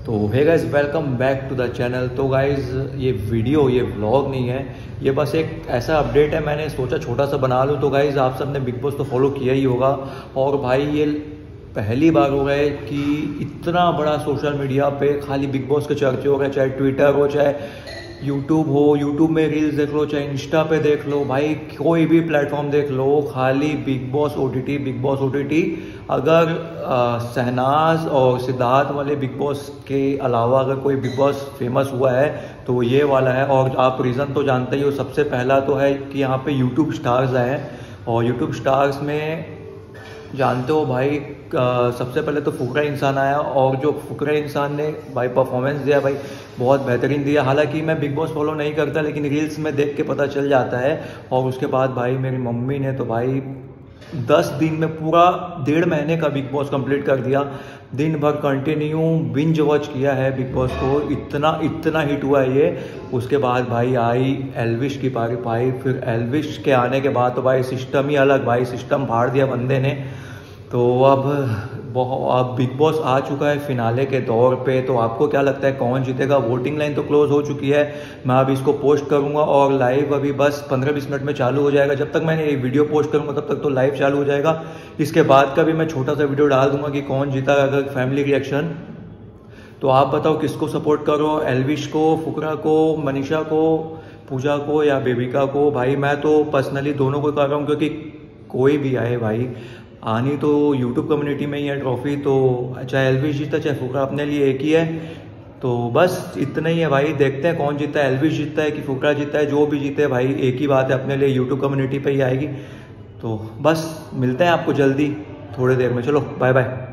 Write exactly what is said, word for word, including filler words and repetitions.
तो hey guys, welcome back to the channel. तो guys, ये वीडियो ये व्लॉग नहीं है, ये बस एक ऐसा अपडेट है, मैंने सोचा छोटा सा बना लूँ। तो गाइस, आप सब ने बिग बॉस तो फॉलो किया ही होगा, और भाई ये पहली बार हो गया है कि इतना बड़ा सोशल मीडिया पे खाली बिग बॉस के चर्चे हो गए, चाहे ट्विटर हो, चाहे यूट्यूब हो, यूट्यूब में रील्स देख लो, चाहे इंस्टा पे देख लो, भाई कोई भी प्लेटफॉर्म देख लो, खाली Bigg Boss OTT Bigg Boss OTT. अगर शहनाज और सिद्धार्थ वाले बिग बॉस के अलावा अगर कोई बिग बॉस फेमस हुआ है तो ये वाला है। और आप रीज़न तो जानते ही हो, सबसे पहला तो है कि यहाँ पे यूट्यूब स्टार्स आए हैं, और यूट्यूब स्टार्स में जानते हो भाई, आ, सबसे पहले तो फुकरा इंसान आया, और जो फुकरा इंसान ने भाई परफॉर्मेंस दिया भाई, बहुत बेहतरीन दिया। हालांकि मैं बिग बॉस फॉलो नहीं करता, लेकिन रील्स में देख के पता चल जाता है। और उसके बाद भाई मेरी मम्मी ने तो भाई दस दिन में पूरा डेढ़ महीने का बिग बॉस कंप्लीट कर दिया। दिन भर कंटिन्यू बिंज वॉच किया है बिग बॉस को, इतना इतना हिट हुआ है ये। उसके बाद भाई आई एल्विश की पारी पाई, फिर एल्विश के आने के बाद तो भाई सिस्टम ही अलग, भाई सिस्टम फाड़ दिया बंदे ने। तो अब अब बिग बॉस आ चुका है फिनाले के दौर पे। तो आपको क्या लगता है कौन जीतेगा? वोटिंग लाइन तो क्लोज हो चुकी है, मैं अभी इसको पोस्ट करूंगा, और लाइव अभी बस पंद्रह बीस मिनट में चालू हो जाएगा। जब तक मैंने ये वीडियो पोस्ट करूंगा तब तक तो लाइव चालू हो जाएगा। इसके बाद का भी मैं छोटा सा वीडियो डाल दूंगा कि कौन जीता, अगर फैमिली रिएक्शन। तो आप बताओ किसको सपोर्ट करो, एल्विश को, फुकरा को, मनीषा को, पूजा को, या बेबिका को? भाई मैं तो पर्सनली दोनों को कर रहा हूँ, क्योंकि कोई भी आए भाई, आनी तो यूट्यूब कम्युनिटी में ही है ट्रॉफी। तो चाहे एल्विश जीता चाहे फुकरा, अपने लिए एक ही है। तो बस इतना ही है भाई, देखते हैं कौन जीता है, एल्विश जीतता है कि फुकरा जीतता है। जो भी जीते भाई एक ही बात है, अपने लिए यूट्यूब कम्युनिटी पे ही आएगी। तो बस मिलते हैं आपको जल्दी थोड़ी देर में, चलो बाय बाय।